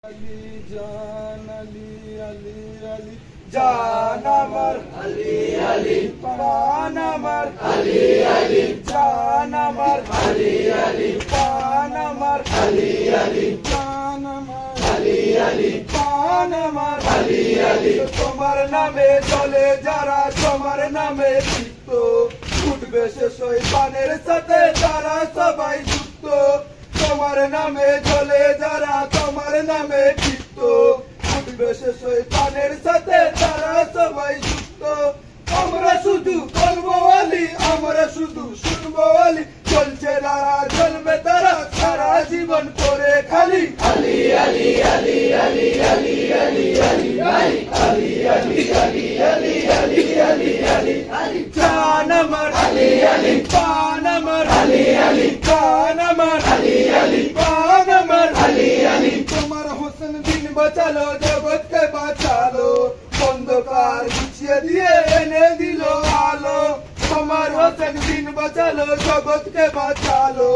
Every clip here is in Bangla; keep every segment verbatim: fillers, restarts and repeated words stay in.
Ali Jan Ali Ali Ali Jan Amar Ali Ali Pan Amar Ali Ali Jan Amar Ali Ali Pan Amar Ali Ali Jan Amar Ali Ali Pan Amar Ali Ali তোমার নামে চলে যারা তোমার নামে যুক্ত উঠবে সে শয়তানের সাথে তারা সবাই যুক্ত তোমার নামে চলে যারা তোমার নামে যুক্ত উঠবে সে শয়তানের সাথে তারা সবাই যুক্ত আমরা শুধু বলবো আলী আমরা শুধু শুনবো আলী চলছে তারা চলবে তারা সারা জীবন করে খালি আলী আলী আলী আলী আলী আলী আলী আলী আলী আলী আলী আলী আলী আলী আলী জান আমার আলী আলী পান আমার আলী আলী জান আমার আলী আলী পান আমার আলী আলী তোমার হোসেন দিন বাঁচালো জগৎকে বাঁচালো অন্ধকার গুছিয়ে দিয়ে এনে দিল আলো তোমার হোসেন দিন বাঁচালো জগৎকে বাঁচালো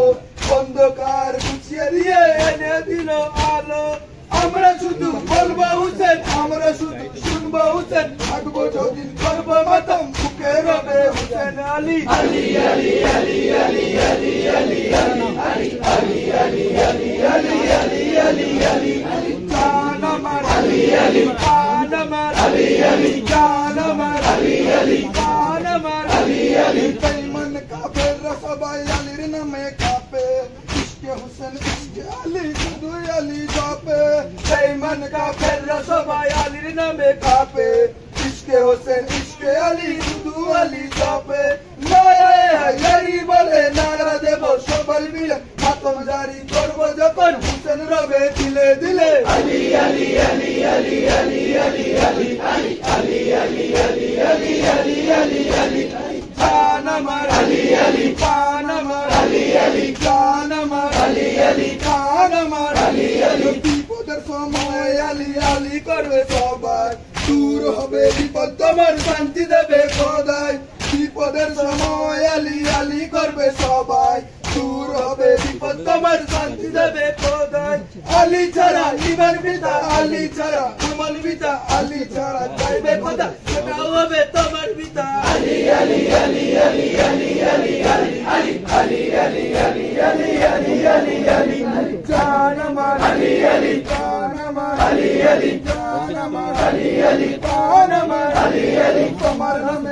অন্ধকার গুছিয়ে দিয়ে এনে দিল আলো আমরা শুধু বলবো হুসেন আমরা শুধু শুনবো হুসেন থাকবো যদিন করবো মাতম বুকে রবে হুসেন আলী আলী আলী আলী আলী আলী আলী আলী আলী আলী আলী আলী আলী আলী আলী আলী জান আমার আলী আলী পান আমার আলী আলী জান আমার আলী আলী পান আমার আলী আলী বেঈমান কাফেররা সবাই আলীর নামে কাঁপে ইশকে হুসেন ইশকে আলী শুধু আলী জপে বেঈমান কাফেররা সবাই আলীর নামে কাঁপে ইশকে হোসেন ইশকে আলী শুধু আলী জপে নারায়ে হায়দারি বলে নারা দেব সবাই মিলে মাতম জারি করবো যখন হুসেন রবে দিলে দিলে আলী আলী আলী আলী আলী আলী আলী আলী আলী আলী আলী আলী আলী আলী আলী জান আমার আলী আলী পান আমার আলী আলী জান আমার আলী আলী পান আমার আলী আলী বিপদের সময় আলী আলী করবে সবাই দূর হবে বিপদ তোমার শান্তি দেবে খোদাই বিপদের সময় আলী আলী করবে সবাই দূর হবে বিপদ তোমার শান্তি দেবে খোদাই আলী ছাড়া ইমান পিতা আলী ছাড়া আমল পিতা আলী ছাড়া চাইবে খোদা সেটাও হবে তোমার পিতা আলী আলী আলী আলী আলী আলী আলী আলী আলী আলী আলী আলী আলী আলী আলী জান আমার আলী আলী পান আমার আলী আলী জান আমার আলী আলী পান আমার আলী আলী তোমার নামে